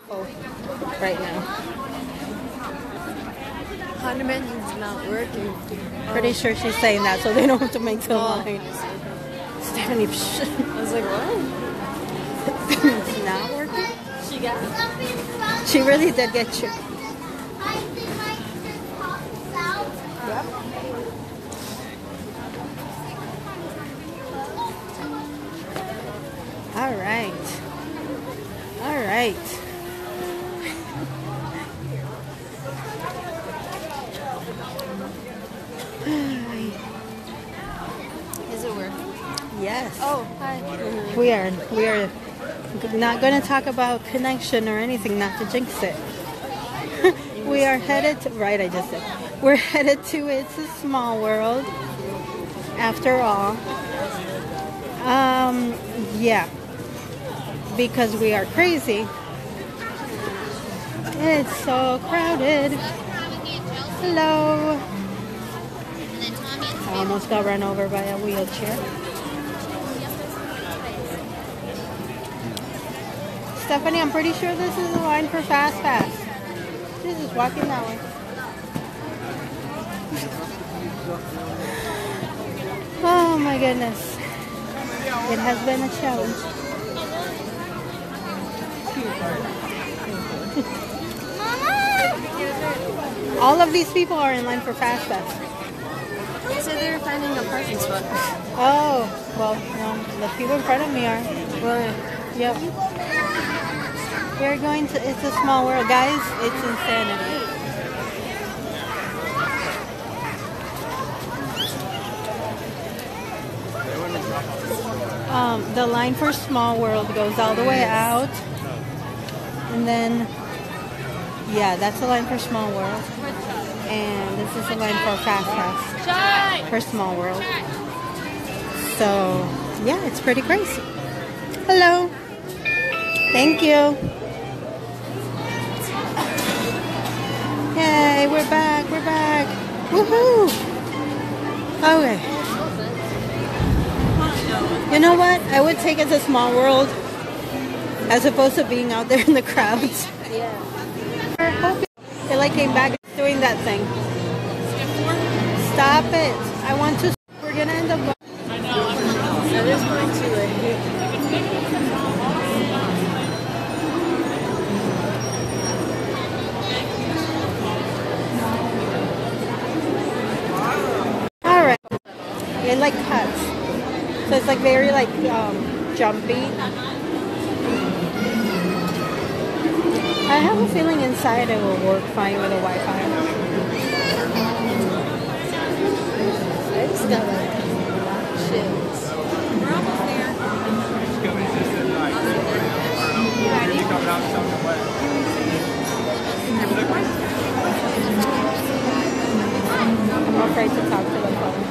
full right now. Condomen's not working. Pretty sure she's saying that so they don't have to make the line. Stephanie, psh. I was like, what? It's not working? She got it. She really did get you. Yep. All right. All right. Is it working? Yes. Oh, hi. We are not going to talk about connection or anything, not to jinx it. We are headed to, right, I just said. We're headed to It's a Small World, after all. Yeah. Because we are crazy. It's so crowded. Hello. I almost got run over by a wheelchair. Stephanie, I'm pretty sure this is the line for Fast Pass. She's just walking that way. Oh my goodness. It has been a challenge. All of these people are in line for Fast Pass. They said they were finding a parking spot. Oh, well, no, the people in front of me are. Well, Yep. We're going to It's a Small World. Guys, it's insanity. The line for Small World goes all the way out. And then, yeah, that's the line for Small World. And this is the line for Fast Pass for Small World. So, yeah, it's pretty crazy. Hello. Thank you. Yay, we're back. We're back. Woohoo. Okay. You know what? I would take It's a Small World as opposed to being out there in the crowds. yeah. It like came back doing that thing. Stop it. I want to. We're going to end up going. So this going to Alright. It like cuts. So it's like very like jumpy. I have a feeling inside it will work fine with the Wi-Fi. I just got like chills. We're almost there. I'm afraid to talk to the phone.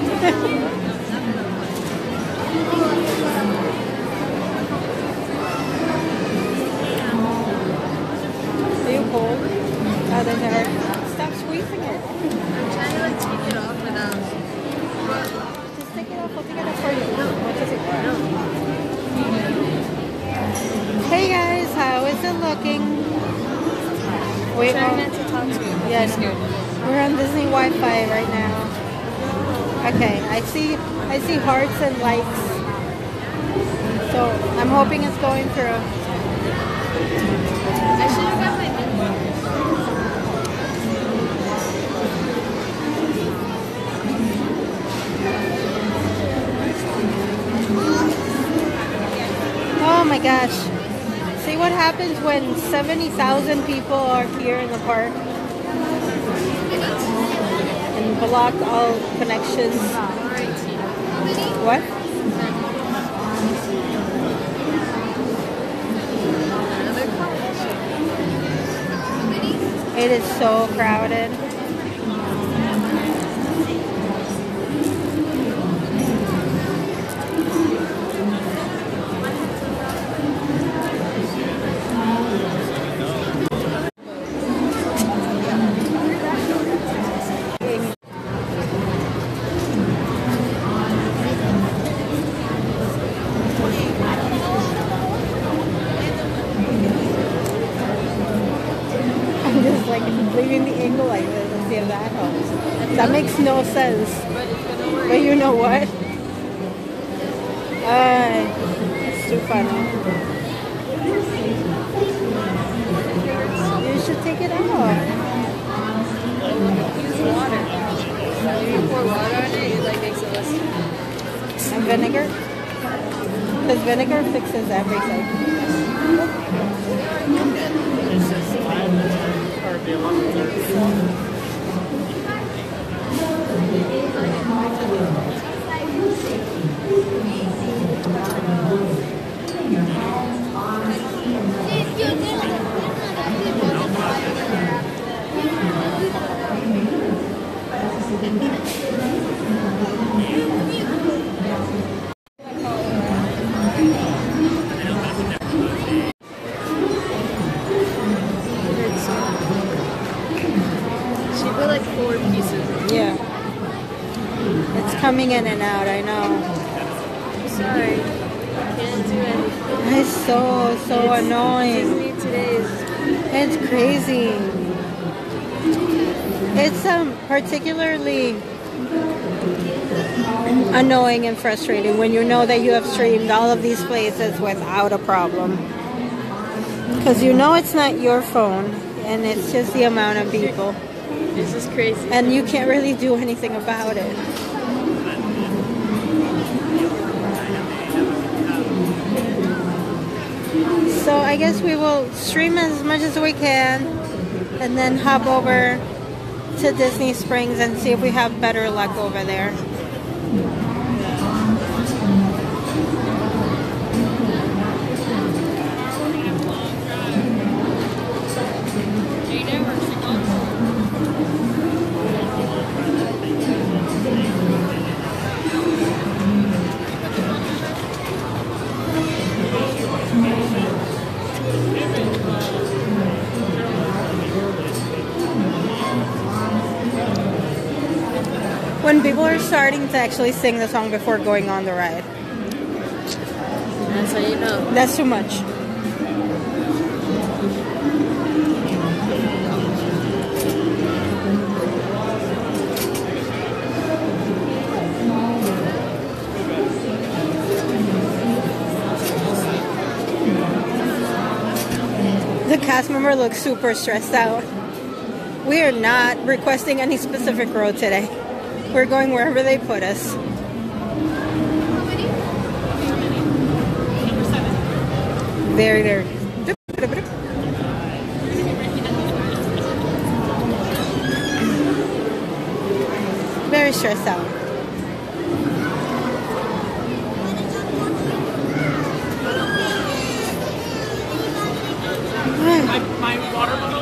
Are you cold? Oh, there's a stop squeezing it. I'm trying to like take it off without. Just take it off. I'll take it off for you. What does it Hey guys, how is it looking? Wait, Trying not to talk to you. yeah, no. We're on Disney Wi-Fi right now. Okay, I see hearts and likes. So I'm hoping it's going through. I should have got my mini. Oh my gosh. See what happens when 70,000 people are here in the park and block all connections. What? It is so crowded. like leaving the angle like this and see if that helps. That makes no sense. But you know what? It's too funny. You should take it off. Use water. If you pour water on it, it like makes it less. And vinegar? Because vinegar fixes everything. She put like 4 pieces. Yeah. It's coming in and out, I know. I'm sorry. Can't do anything. It's so annoying. Disney today is It's crazy. It's particularly annoying and frustrating when you know that you have streamed all of these places without a problem. Because you know it's not your phone, and it's just the amount of people. this is crazy. And you can't really do anything about it. So I guess we will stream as much as we can and then hop over to Disney Springs and see if we have better luck over there. When people are starting to actually sing the song before going on the ride. That's how you know. That's too much. The cast member looks super stressed out. We are not requesting any specific road today. We're going wherever they put us. Very, very. Very stressed out. My water bottle.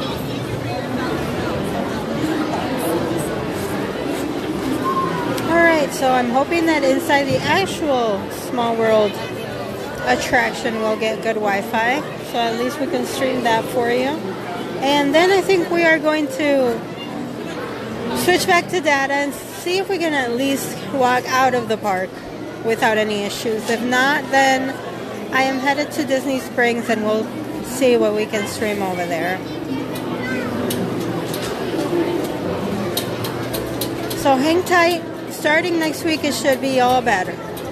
Alright, so I'm hoping that inside the actual Small World attraction we'll get good Wi-Fi. So at least we can stream that for you. And then I think we are going to switch back to data and see if we can at least walk out of the park without any issues. If not, then I am headed to Disney Springs and we'll see what we can stream over there. So hang tight. Starting next week, it should be all better.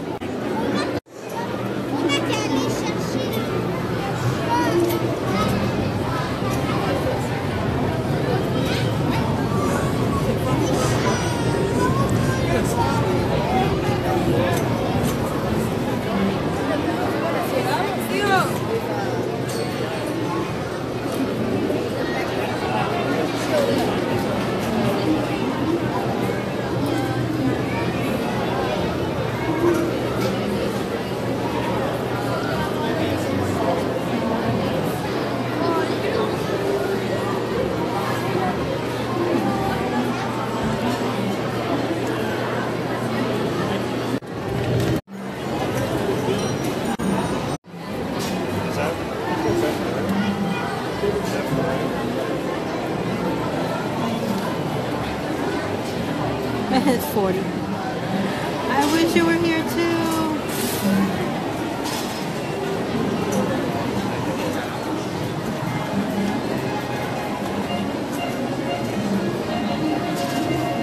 It's 40. I wish you were here too.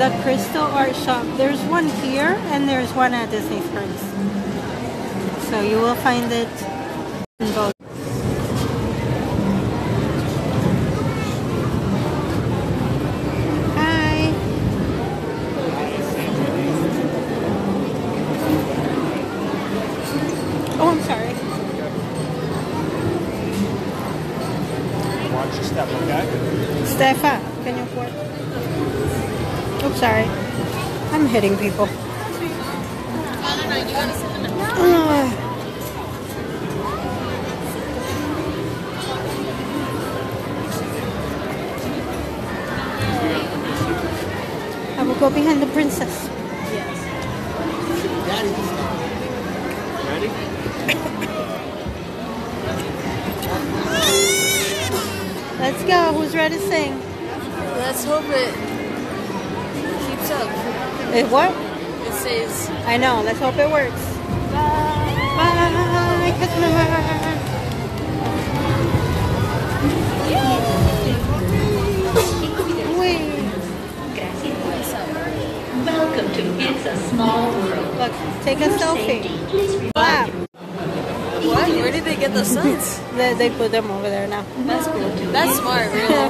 The Crystal Art Shop. There's one here and there's one at Disney Springs. So you will find it in both. Hi. Oh, I'm sorry. Watch your step, okay? Stefa, can you pour? Oops, sorry. I'm hitting people. Oh, no, you gotta sit in the middle. I will go behind the princess. Ready? Let's go. Who's ready to sing? Let's hope it keeps up. It what? It says, I know. Let's hope it works. Bye, customer. Wait. Welcome to It's a Small World. Look, take a selfie. Clap. what? Where did they get the suns? They put them over there now. That's cool. That's smart, really.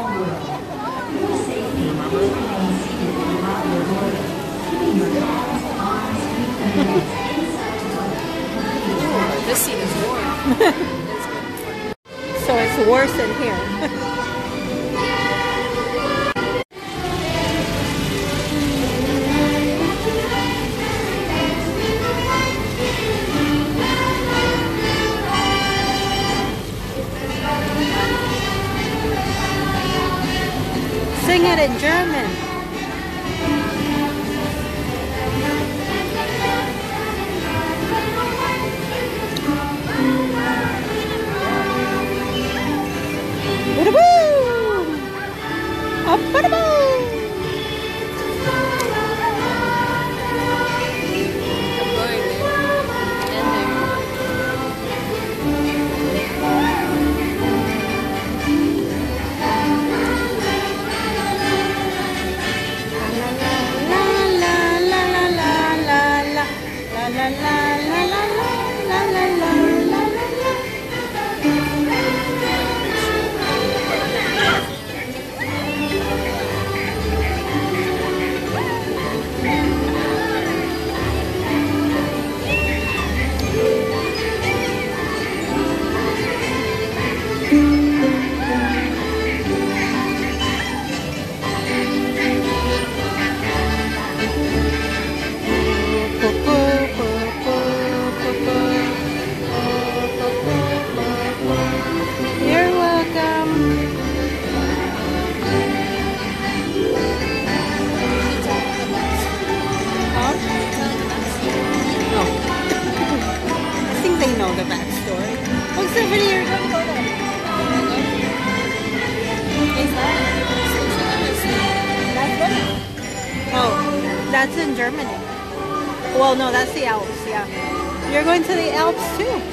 This seat is warm. So it's worse in here. Sing it in German. Ba-da-boom! Up, ba-da-boom! I'm going there. And there. You're welcome. Huh? No. I think they know the backstory. Oh, Stephanie, you're going to go there. Oh, that's in Germany. Well, no, that's the Alps, yeah. You're going to the Alps too.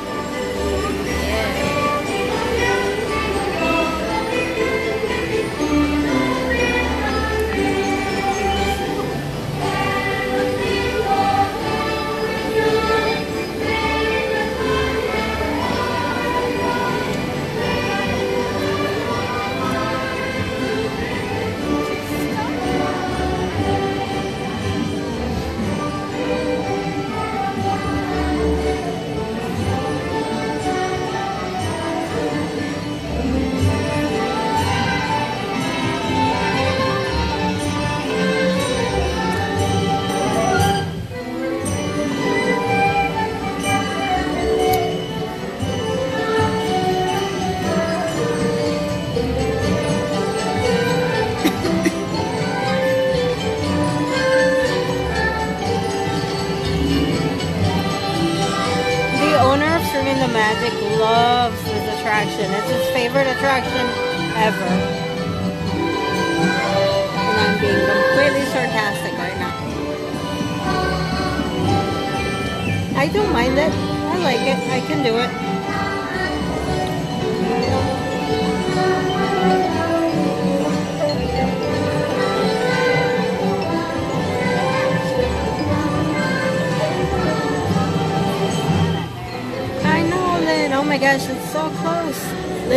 The Magic loves this attraction. It's his favorite attraction ever. And I'm being completely sarcastic right now. I don't mind it. I like it. I can do it.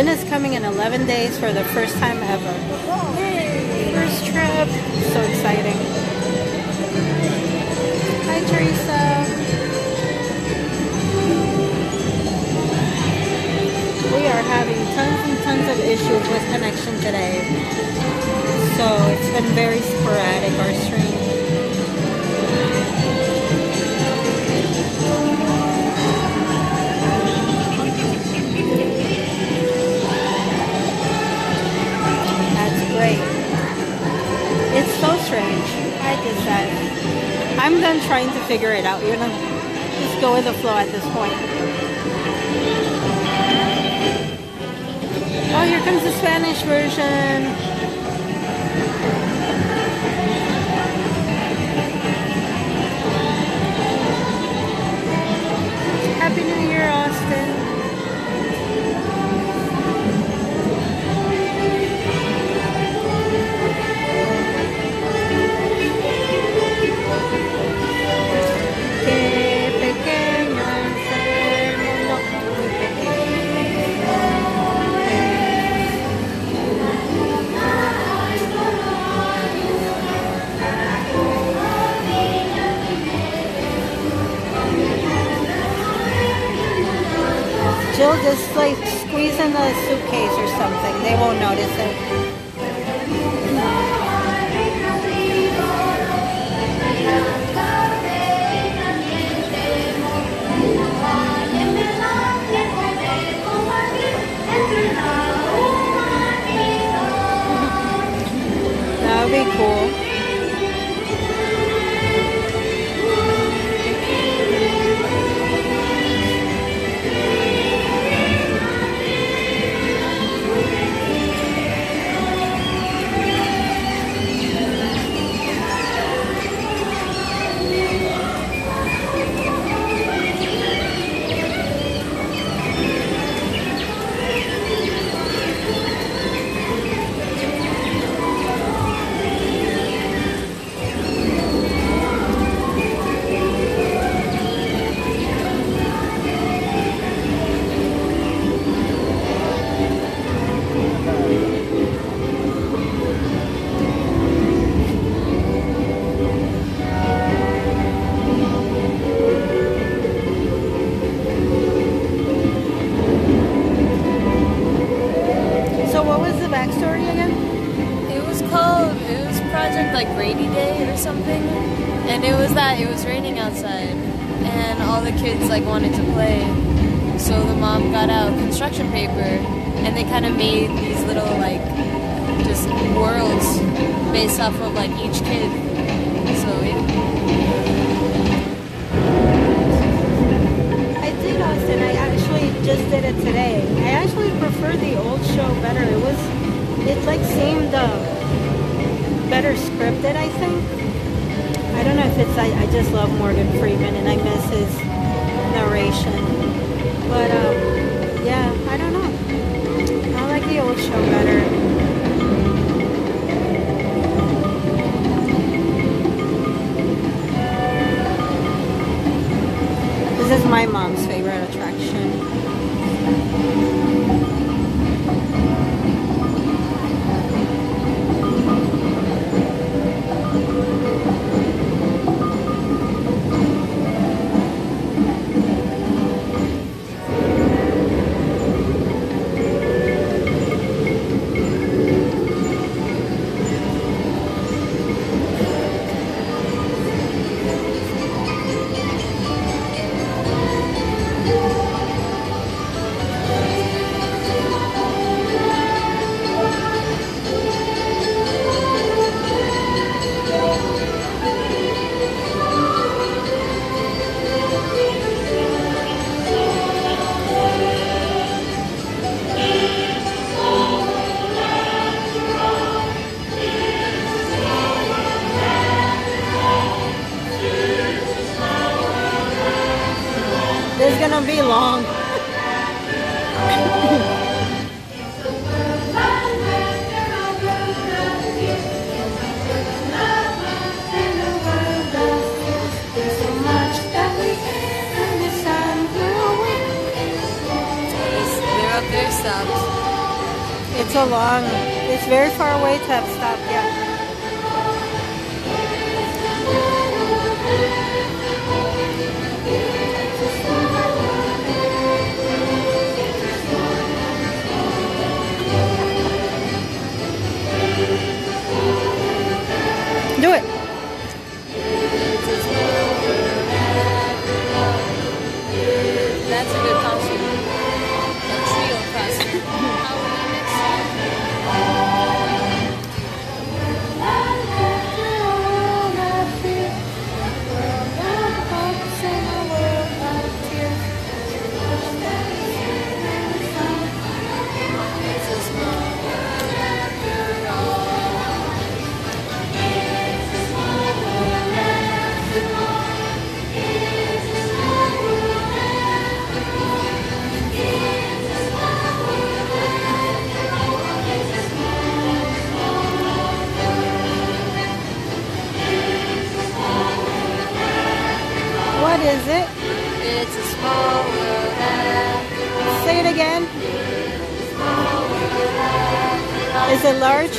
Lynn is coming in 11 days for the first time ever. Yay! First trip. So exciting. Hi, Teresa. We are having tons and tons of issues with connection today. So it's been very sporadic, our stream. It's so strange. I decided. I'm done trying to figure it out. You know, just go with the flow at this point. Oh, here comes the Spanish version. Happy New Year, Austin. Jill just like squeeze in the suitcase or something. They won't notice it. That would be cool. Like rainy day or something, and it was raining outside, and all the kids like wanted to play, so the mom got out construction paper, and they kind of made these little like just worlds based off of like each kid. So I did, Austin. I actually just did it today. I actually prefer the old show better. It like seemed better scripted, I think. I don't know if it's, I just love Morgan Freeman and I miss his narration. But, yeah, I don't know. I like the old show better. This is my mom's favorite attraction. This is gonna be long. they're up there stopped. It's a long, it's very far away to have stopped, yeah. Do it. That's a good costume. A trio costume. Halloween next What is it? It's a small world. Say it again. Is it large?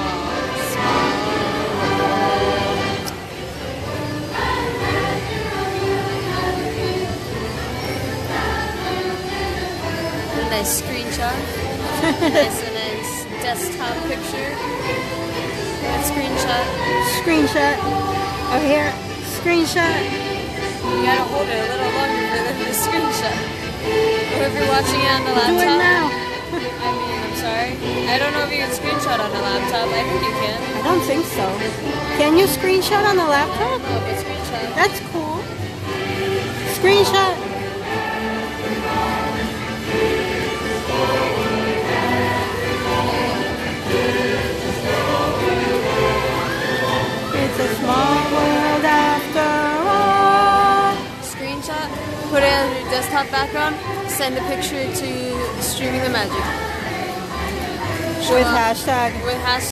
A nice screenshot. Nice desktop picture. Good screenshot. Screenshot. Oh, here. Screenshot. You gotta hold it a little longer for them to screenshot. Or if you're watching it on the laptop. Do it now. I mean, I'm sorry. I don't know if you can screenshot on the laptop. I think you can. I don't think so. Can you screenshot on the laptop? No, but screenshot. That's cool. Screenshot. It's a small world after all. Screenshot. Put it on your desktop background. Send a picture to Streaming the Magic. With hashtag. With hashtag.